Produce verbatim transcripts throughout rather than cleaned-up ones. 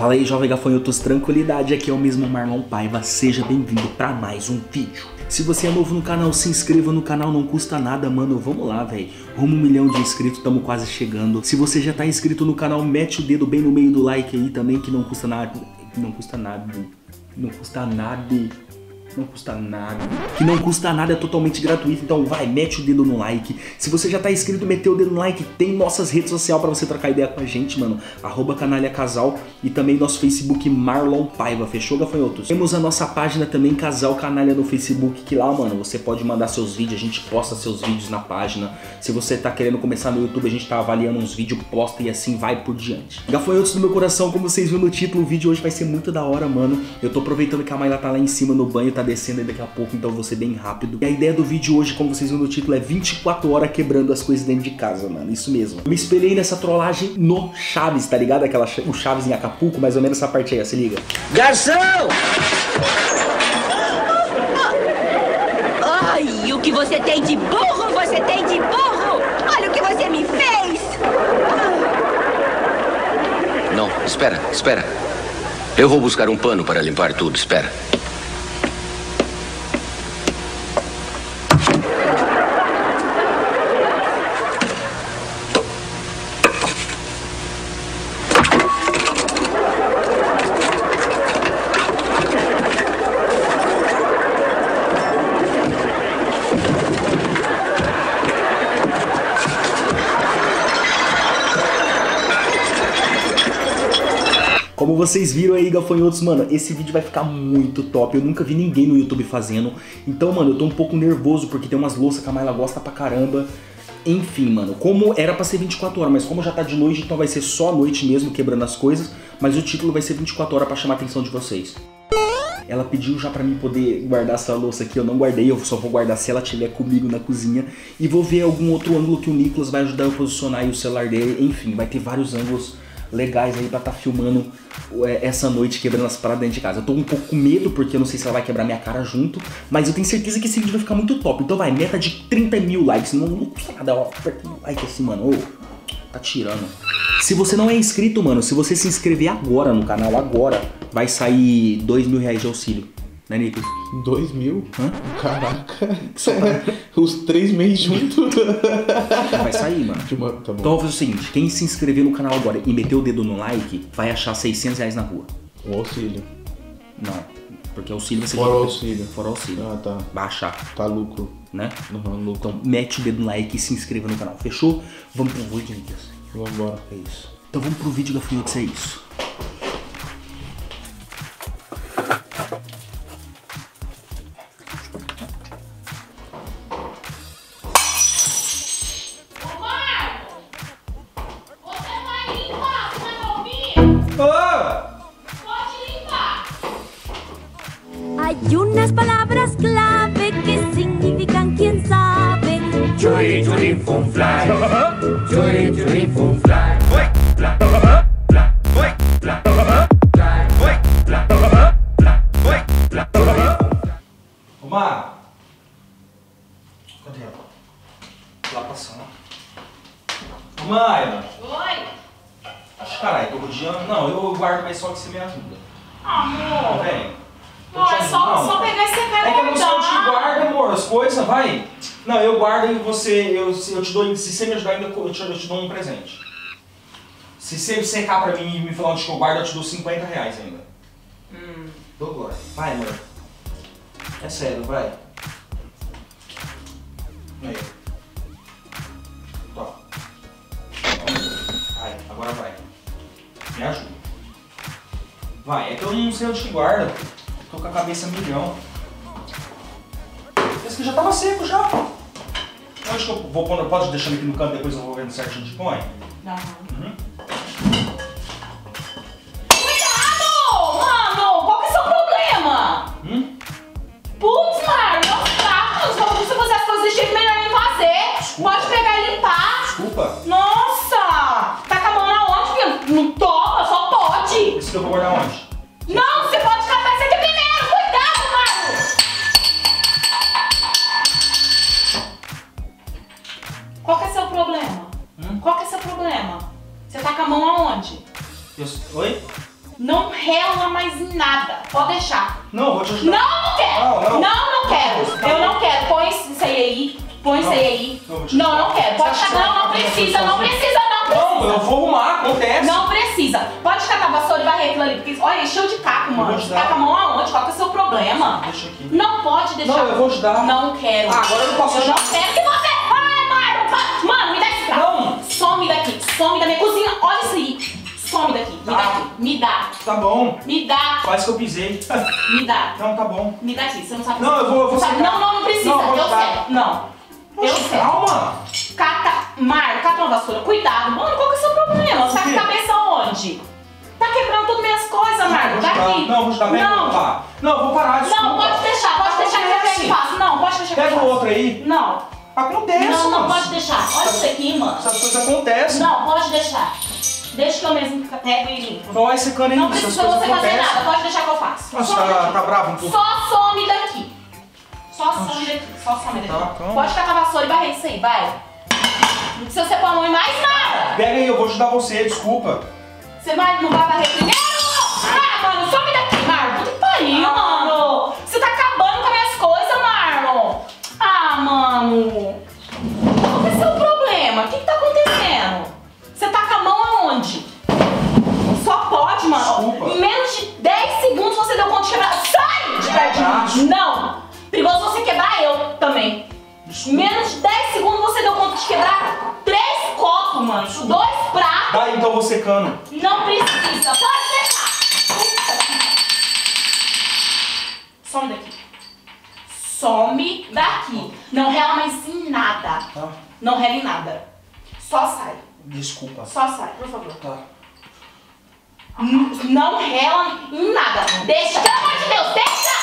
Fala aí, jovem gafanhotos, tranquilidade, aqui é o mesmo Marlon Paiva, seja bem-vindo pra mais um vídeo. Se você é novo no canal, se inscreva no canal, não custa nada, mano, vamos lá, velho. Rumo um milhão de inscritos, estamos quase chegando. Se você já tá inscrito no canal, mete o dedo bem no meio do like aí também, que não custa nada, não custa nada, não custa nada. Não custa nada. Que não custa nada, é totalmente gratuito. Então vai, mete o dedo no like. Se você já tá inscrito, meteu o dedo no like. Tem nossas redes sociais pra você trocar ideia com a gente, mano. Arroba Canalha Casal. E também nosso Facebook Marlon Paiva. Fechou, gafanhotos? Temos a nossa página também, Casal Canalha, no Facebook. Que lá, mano, você pode mandar seus vídeos. A gente posta seus vídeos na página. Se você tá querendo começar no YouTube, a gente tá avaliando uns vídeos, posta e assim vai por diante. Gafanhotos do meu coração, como vocês viram no título, o vídeo hoje vai ser muito da hora, mano. Eu tô aproveitando que a Mayla tá lá em cima no banho, tá descendo aí daqui a pouco, então eu vou ser bem rápido. E a ideia do vídeo hoje, como vocês viram no título, é vinte e quatro horas quebrando as coisas dentro de casa, mano. Isso mesmo. Eu me espelhei nessa trollagem no Chaves, tá ligado? Aquela, o Chaves em Acapulco, mais ou menos essa parte aí, ó, se liga. Garçom! Ai, o que você tem de burro, você tem de burro! Olha o que você me fez! Não, espera, espera. Eu vou buscar um pano para limpar tudo, espera. Como vocês viram aí, gafanhotos, mano, esse vídeo vai ficar muito top. Eu nunca vi ninguém no YouTube fazendo. Então, mano, eu tô um pouco nervoso porque tem umas louças que a Mayla gosta pra caramba. Enfim, mano, como era pra ser vinte e quatro horas, mas como já tá de noite, então vai ser só a noite mesmo, quebrando as coisas. Mas o título vai ser vinte e quatro horas pra chamar a atenção de vocês. Ela pediu já pra mim poder guardar essa louça aqui, eu não guardei, eu só vou guardar se ela estiver comigo na cozinha. E vou ver algum outro ângulo que o Nicolas vai ajudar eu a posicionar aí o celular dele. Enfim, vai ter vários ângulos legais aí pra tá filmando essa noite quebrando as paradas dentro de casa. Eu tô um pouco com medo porque eu não sei se ela vai quebrar minha cara junto, mas eu tenho certeza que esse vídeo vai ficar muito top. Então vai, meta de trinta mil likes, não, não custa nada, ó, aperta um like assim, mano, ô, tá tirando. Se você não é inscrito, mano, se você se inscrever agora no canal, agora, vai sair dois mil reais de auxílio, né, Nicolas? Dois mil? Hã? Caraca, os três meses juntos. Vai sair, mano. Uma... Tá bom. Então eu vou fazer o seguinte, quem se inscrever no canal agora e meter o dedo no like, vai achar seiscentos reais na rua. O auxílio. Não, porque auxílio você... Fora o auxílio. Fora o auxílio. Ah, tá. Vai achar, Tá lucro. né? Uhum, lucro. Então mete o dedo no like e se inscreva no canal, fechou? Vamos pro vídeo, Nicolas. Vambora. É isso. Então vamos pro vídeo, gafanhotos, é isso. Hay unas palabras clave que significan quién sabe. Churi churi fun fly. Churi churi fun fly. Ô, Mar! Cadê ela? Lá passando. Ô, Maia! Oi? Caralho, tô rodeando. Não, eu guardo, mas só que você me ajuda. Amor. Ó, velho. Não, é só, só pegar esse cara É que eu não só te guardar. guardo, amor, as coisas, vai. Não, eu guardo e você, eu, eu te dou, se você me ajudar ainda, eu te, eu te dou um presente. Se você secar pra mim e me falar onde que eu guardo, eu te dou cinquenta reais ainda. Hum. Dou agora. Vai, amor. É sério, vai. Aí. Tó. Vai, agora vai. Me ajuda. Vai, é que eu não sei onde que guarda. Tô com a cabeça milhão. Esse aqui já tava seco já. Onde que eu vou pôr? Pode deixar ele aqui no canto, depois eu vou vendo certinho de põe? Não. Uhum. Cuidado! Mano, qual que é o seu problema? Hum? Putz, Mário, não tá. Se você fazer as coisas desse jeito, melhor nem fazer. Desculpa. Pode pegar e limpar. Desculpa. Nossa! Tá com a mão na onde, filho? Não toma, só pode. Esse que eu vou guardar onde? Não, você pode catar esse aqui primeiro. Cuidado, Mário! Qual que é seu problema? Hum? Qual que é seu problema? Você tá com a mão aonde? Eu... Oi? Não rela mais em nada. Pode deixar. Não, vou te ajudar. Não, não quero. Não, não. Não, não quero. Tá Eu bom. não quero. Põe isso aí aí. Põe isso aí aí. Não, vou te Não, ajudar. não quero. Pode Você ficar. acha Não, não que eu vou precisa. Não fazer? precisa, não precisa. Não, eu vou arrumar, acontece. Não precisa. Pode catar a vassoura e varrer aquilo ali. Porque, olha, encheu de caco, vou mano. te Você dar. tá com a mão aonde? Qual que é o seu problema? Deixa aqui. Não pode deixar. Não, eu vou ajudar. Não quero. Ah, agora eu não posso Eu não ajudar. quero que você... Ai, Marlon, vai. Mano, me dá esse prato. Não. Some daqui. Some da minha cozinha. Olha isso aí. Some daqui. Me Tá. dá aqui. Me dá. Tá bom. Me dá. Quase que eu pisei. Me dá. Não, tá bom. Me dá aqui. Você não sabe Não, eu vou- eu vou Sabe? secar. Não, não, não precisa. Não, eu vou eu ajudar. sei. Não. Eu Poxa, sei. calma. Cata, Mar, cata uma vassoura. Cuidado. Mano, qual que é o seu problema? Você tá com a quê? cabeça onde? Tá quebrando todas minhas coisas, Não, Mar. vou ajudar. Daqui. Não, vou ajudar. Pega o Não. outro lá. Não, eu vou parar, desculpa. Não, pode deixar. Pode deixar que eu pego e faço. Não, pode deixar que eu Pega faço. o outro aí. Não. Acontece, Não, não, mano. pode deixar. Olha isso aqui, mano. Essas coisas acontecem. Não, pode deixar. Deixa que eu mesmo pego e limpo. Vai secando aí, Não essas precisa coisas você fazer acontecem. nada. Pode deixar que eu faço. Nossa, Some tá, daqui. tá bravo um pouco. Só some daqui. Só some daqui. Só some daqui. Tá, calma. Pode catar a vassoura e varrer isso aí, vai. Não precisa você pôr a mão em mais nada. Pega aí, eu vou ajudar você, desculpa. Você vai, não vai varrer primeiro? Ah, mano, some daqui, Marlon. Puta que pariu, Ah. mano. Você tá acabando com as minhas coisas, Marlon. Ah, mano. Qual que é o seu problema? O que que tá acontecendo? Você tá com a mão aonde? Só pode, mano. Desculpa. Em menos de dez segundos você deu conta de quebrar. Sai de perto de Abraço. mim. Não. Perigoso você quebrar eu também. Em menos de dez segundos você deu conta de quebrar três copos, mano. Dois pratos. Dá então, eu vou secando. Não precisa. Pode deixar. Puta que- Some daqui. Some daqui. Não rela mais em nada. Tá. Não rela em nada. Só sai. Desculpa. Só sai, por favor. Tá. N- Não rela em nada. Deixa. Pelo amor de Deus, deixa!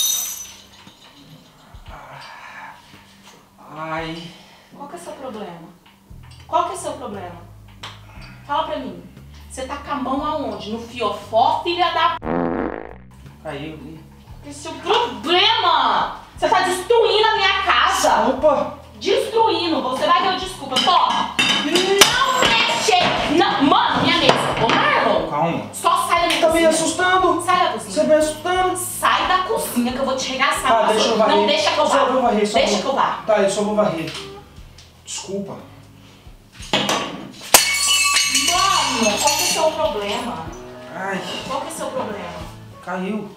Ai. Qual que é o seu problema? Qual que é o seu problema? Fala pra mim. Você tá com a mão aonde? No fiofó, filha da... Caiu. Qual que é o seu problema? Você tá destruindo a minha casa. Opa. Destruindo. Você vai ver o desculpa. Toma. Não mexe. Não. Mano, minha mesa. Ô, Marlon. Calma. Só sai da minha Tá me cozinha. assustando. Sai da Você cozinha. me assustando. Sai da cozinha que eu vou te regaçar. Tá, deixa eu varrer. Não deixa que eu Só vá. vou varrer, só Deixa vou- que eu vá. Tá, eu só vou varrer. Desculpa. Mano, qual que é o seu problema? Ai, Qual que é o seu problema? caiu.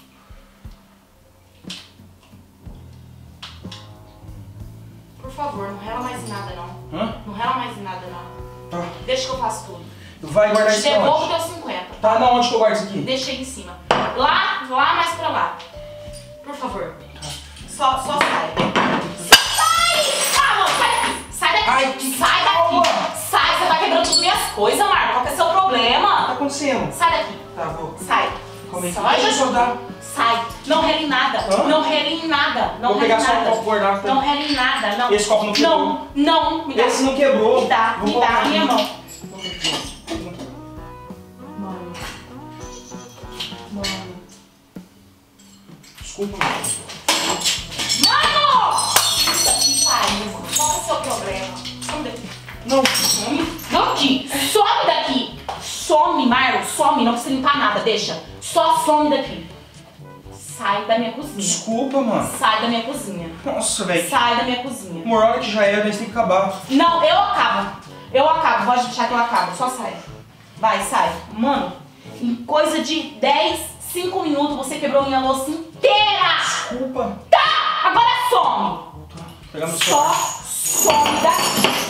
Por favor, não rela mais em nada, não. Hã? Não rela mais em nada, não. Tá. Deixa que eu faço tudo. Vai guardar Te isso devolvo onde? teus cinquenta. Tá, não, onde que eu guardo isso aqui? Deixa aí em cima. Lá, lá, mais pra lá. Por favor. Só, só sai. Sai! Ah, mano, sai! Sai daqui! Ai, que sai calma. daqui! Sai, você tá quebrando todas as minhas coisas, Marco. Qual que é o seu O que tá problema? acontecendo? Sai daqui. Tá, vou. Sai. Calma aí. Sai. Deixa eu só dar. Sai. Não rele em nada. Hã? Não rele em nada. Não Vou rele em pegar só um nada. copo guardar. Não rele em nada. Não. Esse copo não quebrou. Não, não. Me dá. Esse não quebrou. Me dá, Vou me colocar dá a aqui. minha mão. Mano. Mano. Desculpa, mano. Mano! Puta que pariu. Qual é o seu problema? Some daqui. Não. Some. Não aqui. Some daqui. Some, Marlon. Some. Não precisa limpar nada. Deixa. Só some daqui. Sai da minha cozinha. Desculpa, mano. Sai da minha cozinha. Nossa, velho. Sai da minha cozinha. Uma hora que já era, nós tem que acabar. Não, eu acabo. Eu acabo. Pode deixar que eu acabo. Só sai. Vai, sai. Mano, em coisa de dez, cinco minutos você quebrou minha louça inteira. Desculpa. Tá! Agora some. Pegamos o Só celular. some daqui.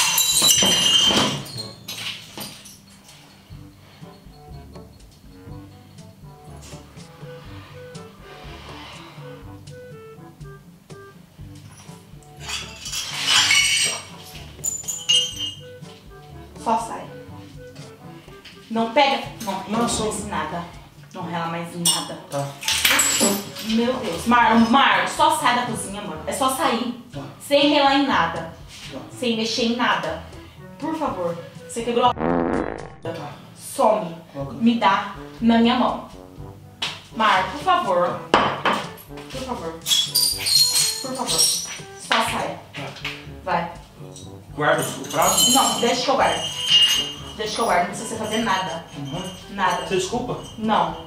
Só sai. Não pega. Não rela Nossa. mais em nada. Não rela mais em nada. Tá. Meu Deus. Marlon, Marlon, só sai da cozinha, mano. É só sair. Tá. Sem relar em nada. Tá. Sem mexer em nada. Por favor. Você quebrou a... Tá. Some. Coloca. Me dá na minha mão. Mar, por favor. Por favor. Por favor. Só sai. Vai. Guarda o prato? Não, deixa que eu guardo. Deixa que eu guardo. Não precisa você fazer nada. Uhum. Nada. Você desculpa? Não.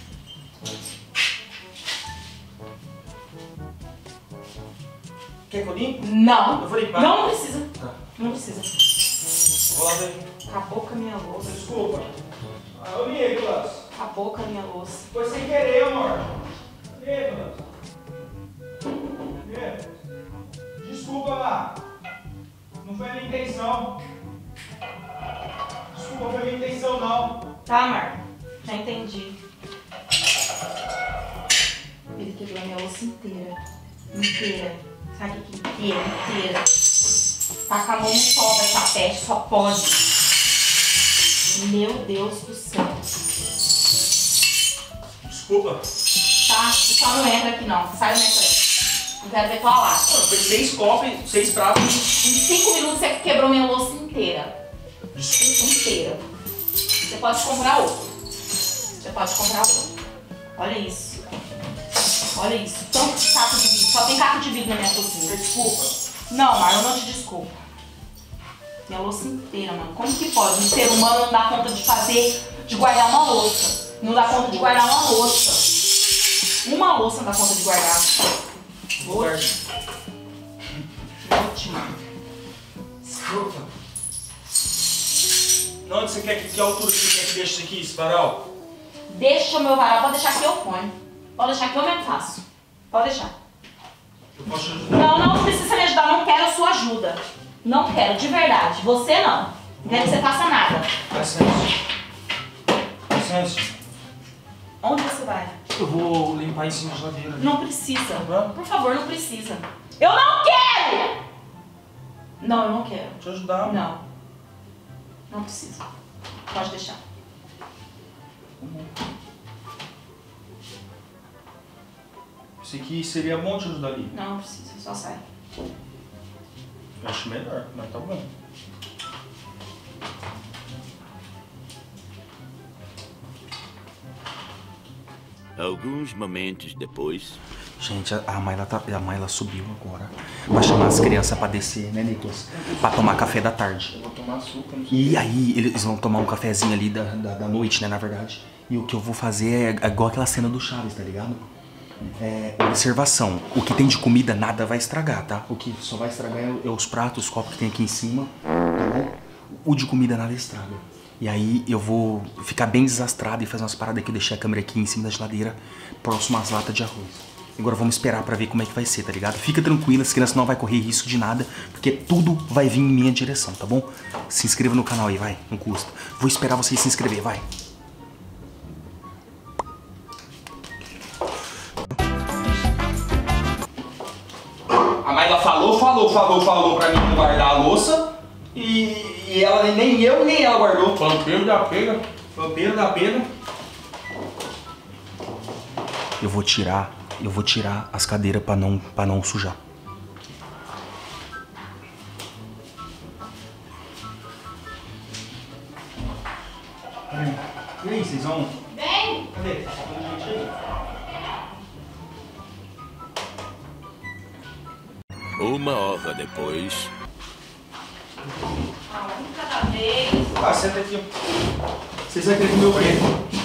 Quer que eu limpe? Não. Eu vou limpar. Não, não precisa. Tá. Não precisa. Vou lá ver. Acabou com a minha louça. Desculpa. Ah, eu limpei, Vilas. Acabou com a minha louça. Foi sem querer, amor. Limpei, Vilas. Desculpa, Má. Não foi a minha intenção. Desculpa, não foi a minha intenção, não. Tá, Mar? Já entendi. Ele quebrou a minha louça inteira. Inteira. Sabe o que? Inteira, inteira. Tá com a mão no sol dessa peste, só pode. Meu Deus do céu. Desculpa. Tá? Você só não entra aqui não. Sai da minha frente. Não quero ver tua lata. Foi seis copos, seis pratos. Em cinco minutos você quebrou minha louça inteira. Desculpa. Inteira. Você pode comprar outro. Você pode comprar outro. Olha isso. Olha isso. Tanto de caco de vidro. Só tem caco de vidro na minha cozinha. Desculpa. Não, Mar, eu não te desculpo. Minha louça inteira, mano. Como que pode? Um ser humano não dá conta de fazer, de guardar uma louça. Não dá conta de guardar uma louça. Uma louça não dá conta de guardar. Ótima. Desculpa. Onde você quer que, que altura você quer que deixe isso aqui, esse varal? Deixa o meu varal, pode deixar que eu ponho. Pode deixar que eu mesmo faço. Pode deixar. Eu posso te ajudar? Não, não precisa me ajudar, não quero sua ajuda. Não quero, de verdade. Você não. Não quero que você faça nada. Dá licença. Dá licença. Onde você vai? Eu vou limpar em cima da geladeira. Não precisa. Vamos? Por favor, não precisa. Eu não quero! Não, eu não quero. Te ajudar. Não. Não precisa. Pode deixar. Esse aqui seria bom te ajudar ali. Não, não precisa. Só sai. Eu acho melhor, mas tá bom. Alguns momentos depois... Gente, a Mayla, tá, a Mayla subiu agora. Vai chamar as crianças pra descer, né, Nicolas? Pra tomar café da tarde. Eu vou tomar açúcar, não sei. E aí, eles vão tomar um cafezinho ali da, da, da noite, né, na verdade. E o que eu vou fazer é igual aquela cena do Chaves, tá ligado? É, observação. O que tem de comida, nada vai estragar, tá? O que só vai estragar é, é os pratos, os copos que tem aqui em cima, tá bom? O de comida, nada estraga. E aí, eu vou ficar bem desastrado e fazer umas paradas aqui. Eu deixei a câmera aqui em cima da geladeira, próximo às latas de arroz. Agora vamos esperar pra ver como é que vai ser, tá ligado? Fica tranquila, as crianças não vão correr risco de nada, porque tudo vai vir em minha direção, tá bom? Se inscreva no canal aí, vai, não custa. Vou esperar vocês se inscrever, vai. A Mayla falou, falou, falou, falou pra mim não guardar a louça e, e ela, nem eu, nem ela guardou. Pampeiro da pega. Pampeiro da pena. Eu vou tirar, eu vou tirar as cadeiras pra não, pra não sujar. E aí, vocês vão? Vem! Cadê? Tá faltando gente aí? Uma hora depois... Ah, um de cada vez. Ah, senta aqui. Vocês vão querer comer o quê?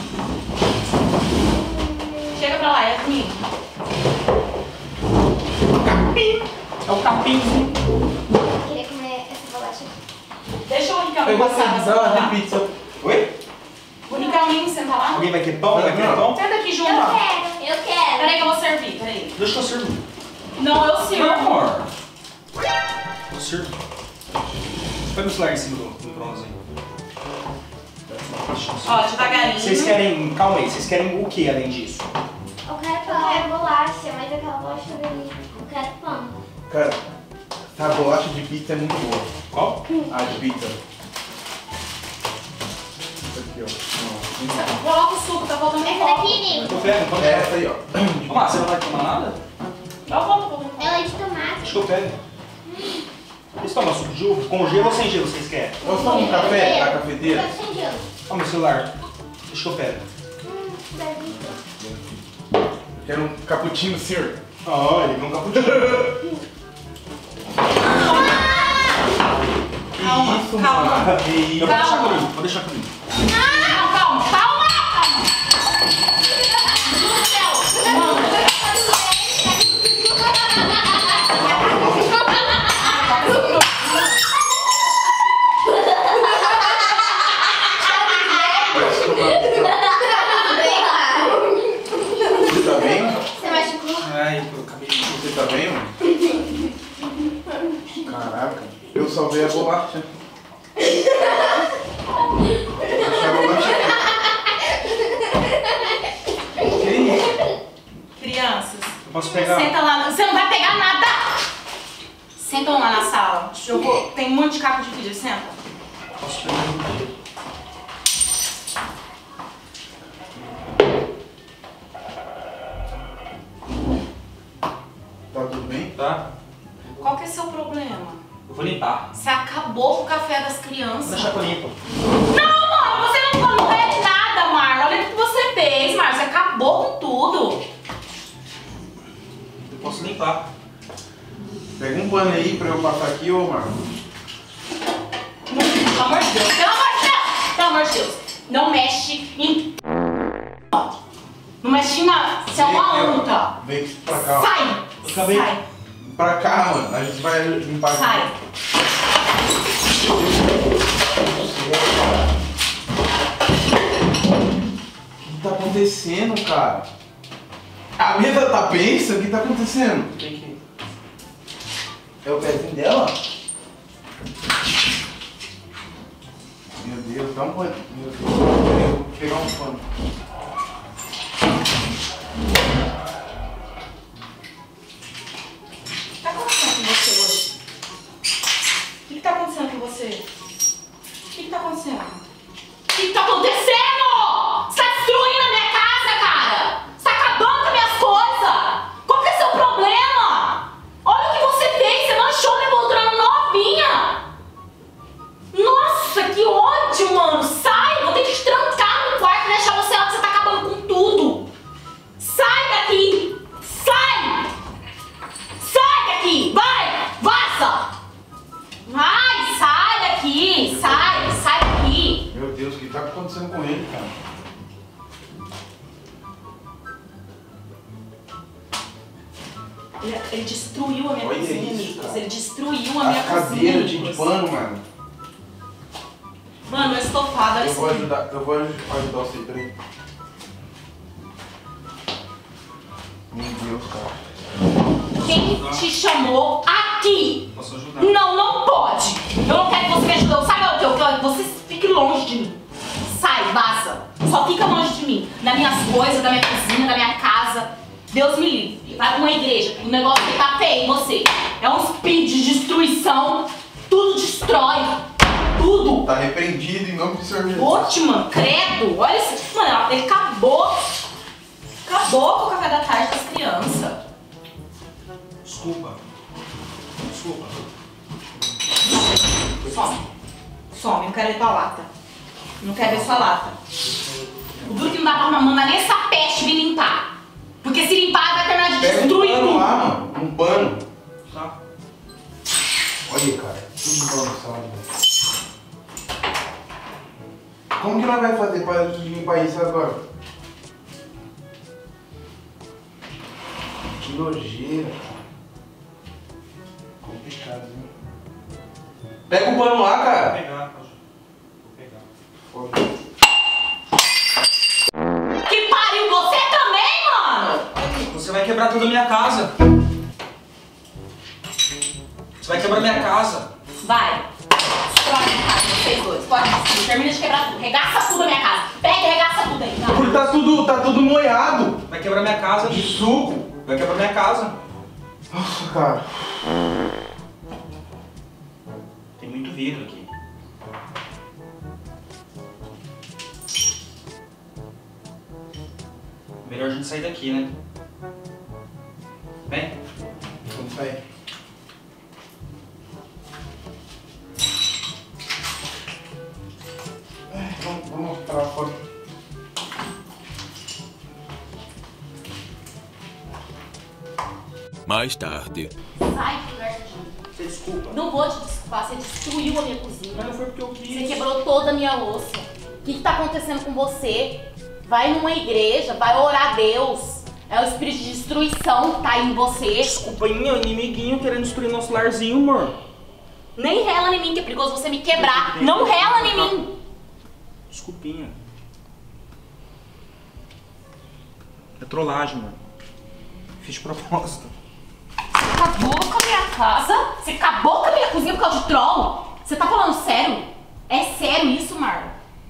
Chega pra lá, Yasmin. Capim! É o capim. Eu queria comer essa bolacha aqui. Deixa o Ricardo Eu vou passar pra precisar lá. de pizza. Oi? O Ricardo senta lá. Alguém vai querer pão? Vai querer pão? Senta aqui junto. Eu ó. quero, eu quero. Peraí que eu vou servir, peraí. Deixa eu servir. Não, eu sirvo. Não, amor. Eu sirvo. Põe o celular em cima do, do bronze aí. Ó, devagarinho. Vocês querem... Calma aí, vocês querem o que além disso? Eu quero pão. Eu quero bolacha, mas aquela bolacha ali. Eu quero pão. Cara, a bolacha de pizza é muito boa. Qual? A de pizza. Essa aqui, ó. Coloca o suco, tá faltando um Essa copo. daqui, Nico. Eu pego, pode É pegar. essa aí, ó. Vamos lá, você não vai tomar nada? Eu volto, volto. Ela é de tomate. Acho que eu pego. Vocês tomam suco de uva? Com gelo ou sem gelo vocês querem? Posso tomar um café da cafeteira? Quero sem gelo. Ó, meu celular. Deixa que eu pego. Hum, deve ser. Eu quero um cappuccino, senhor. Ah, ele não cappuccino. Calma, Isso, calma. mano. Eu vou deixar comigo, vou deixar comigo. Não, calma, calma. ver a bolacha. Deixa a bolacha aqui. Que isso? Crianças. Eu posso pegar? Senta lá. Você não vai pegar nada. Sentam lá na sala. Eu vou... Tem um monte de caco de vídeo. Senta. Posso pegar um dia? Tá tudo bem? Tá? Qual que é seu problema? Eu vou limpar. Você acabou com o café das crianças. Deixa que eu limpo. Não, mano, você não, não é nada, Marlon. Olha o que você fez, Marlon. Você acabou com tudo. Eu posso limpar. Pega um pano aí pra eu passar aqui, ô Marlon. Não, pelo amor de Deus. Pelo amor de Deus. Pelo amor de Deus. Não mexe em... Não mexe na... Você é uma anta. Vem pra cá, ó. Sai. Acabei. Sai. Pra cá, mano. A gente vai limpar aqui. Sai. O que tá acontecendo, cara? A mesa tá pensa? O que tá acontecendo? Tem que... É o pezinho dela? Meu Deus, dá um pano. Meu Deus, eu vou pegar um pano. O que tá acontecendo com você hoje? O que que tá acontecendo com você? O que que tá acontecendo? O que que tá acontecendo? Você tá destruindo a minha casa, cara! Você tá acabando com as minhas coisas! Qual que é o seu problema? Olha o que você fez! Você manchou minha poltrona novinha! Nossa, que ódio, mano! Sai! Vou ter que te trancar no quarto e deixar você lá que você tá acabando com tudo! Sai daqui! Sai! Sai daqui! Vai! Vaza! Vai! Sai daqui! Sai! Sai daqui! Meu Deus, o que tá acontecendo com ele, cara? Ele, ele destruiu a minha Olha cozinha, isso, amigos. cara. Ele destruiu a minha As cozinha, cadeiras de amigos. pano, mano. Mano, o estofado, olha Eu isso vou aqui. ajudar, eu vou ajudar você, peraí. Meu Deus, cara. Quem te chamou aqui? Posso ajudar? Não, não pode. Eu não quero que você me ajude. Sabe o que eu quero? Que você fique longe de mim. Sai, vaza. Só fica longe de mim. Das minhas coisas, da minha cozinha, da minha casa. Deus me livre. Vai pra uma igreja. O negócio que tá feio em você. É um espírito de destruição. Tudo destrói. Tudo. Tá repreendido em nome do Senhor Jesus. Oxe, mano, credo. Olha isso. Mano, ele acabou. Acabou com o café da tarde das crianças. Desculpa. Desculpa. Some. Some, não quero ver tua lata. Não quero ver sua lata. O duro que não dá pra mandar nem essa peste vir limpar. Porque se limpar vai terminar de Pega um destruir pano tudo. lá, mano. Um pano. Tá? Olha, cara. Tudo bagunçado, velho. Como que nós vamos fazer pra limpar isso agora? Que nojeira, cara. Complicado, viu? Pega o pano lá, Vou cara. pegar, vou pegar. Foda. Que pariu, você também, mano? Você vai quebrar toda a minha casa. Você vai quebrar minha casa. Vai. Destrói minha casa, vocês dois. Pode ir. Termina de quebrar tudo. Regaça tudo a minha casa. Pega e regaça tudo aí. Vai. Porque tá tudo, tá tudo molhado. Vai quebrar minha casa. De suco. Vai quebrar minha casa. Nossa, cara. Tem muito vidro aqui. Melhor a gente sair daqui, né? Vem. Vamos sair. Ai, Vamos, vamos pra fora. Mais tarde. Sai do lugar de Você desculpa. Não vou te desculpar, você destruiu a minha cozinha. Mas não foi porque eu Você quis. quebrou toda a minha louça. O que, que tá acontecendo com você? Vai numa igreja, vai orar a Deus. É o espírito de destruição que tá aí em você. Desculpainha, inimiguinho querendo destruir nosso larzinho, amor. Nem rela em mim, que é perigoso você me quebrar. Não rela em mim. Desculpinha. É trollagem, mano. Fiz de propósito. Você acabou com a minha casa? Você acabou com a minha cozinha por causa de troll? Você tá falando sério? É sério isso, Marlon?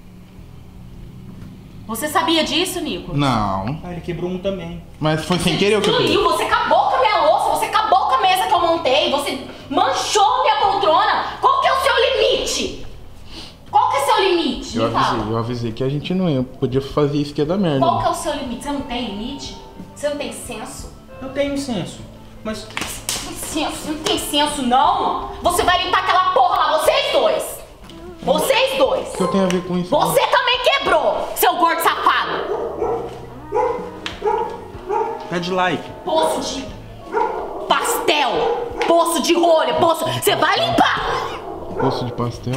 Você sabia disso, Nico? Não. Ah, ele quebrou um também. Mas foi sem Você querer o que eu destruiu, fiz. você acabou com a minha louça, você acabou com a mesa que eu montei, você manchou minha poltrona. Qual que é o seu limite? Qual que é o seu limite? Eu Me fala. avisei, eu avisei que a gente não ia, podia fazer isso que ia dar merda. Qual que é o seu limite? Você não tem limite? Você não tem senso? Eu tenho senso, mas... Não tem senso, não tem senso não? Você vai limpar aquela porra lá, vocês dois. Vocês dois. O que eu tenho a ver com isso? Você também quebrou, seu gordo safado. Pede like. Poço de pastel, poço de rolha, poço... Você vai limpar. Poço de pastel.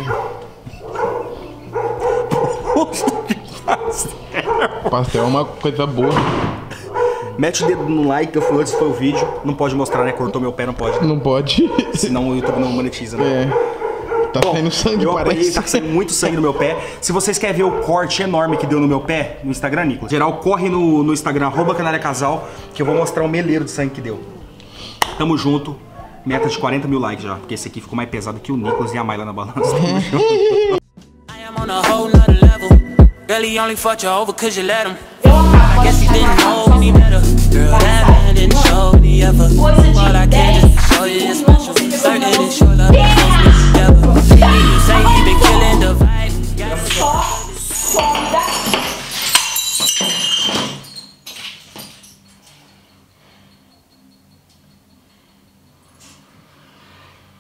Poço de pastel. Pastel é uma coisa boa. Mete o dedo no like, eu fui antes, foi o vídeo. Não pode mostrar, né? Cortou meu pé, não pode. Não pode. Senão o YouTube não monetiza, né? É. Tá Bom, saindo sangue, eu apanhei, parece. tá saindo muito sangue no meu pé. Se vocês querem ver o corte enorme que deu no meu pé, no Instagram, Nicolas, geral, corre no, no Instagram, arroba Canalha Casal, que eu vou mostrar o meleiro de sangue que deu. Tamo junto. Meta de quarenta mil likes já, porque esse aqui ficou mais pesado que o Nicolas e a Mayla na balança. Tamo junto. I am on a whole nother level. Girl, he only fucked you over cause you let him. I guess he didn't know any better. Girl, that man didn't show me ever. All I can just show you is special. Certain it's your love. You say he been killing